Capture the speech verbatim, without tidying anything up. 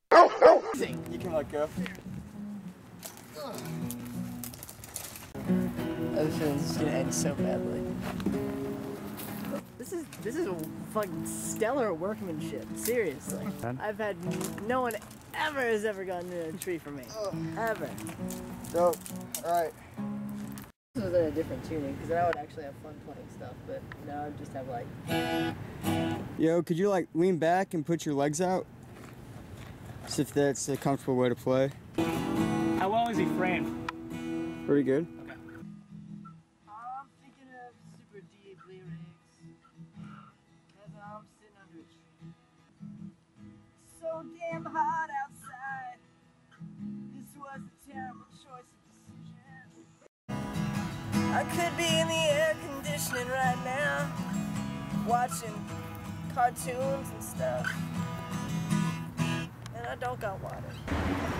You can let go. This is gonna end so badly. This is this is fucking stellar workmanship. Seriously, I've had no one ever has ever gotten in a tree for me, ever. Dope. All right. This was in a different tuning because I would actually have fun playing stuff, but now I just have like. Yo, could you like lean back and put your legs out? See if that's a comfortable way to play. How well is he framed? Pretty good. Okay. I'm thinking of super deep lyrics as I'm sitting under a tree. So damn hot outside. This was a terrible choice of decision. I could be in the air conditioning right now, watching cartoons and stuff. And I don't got water.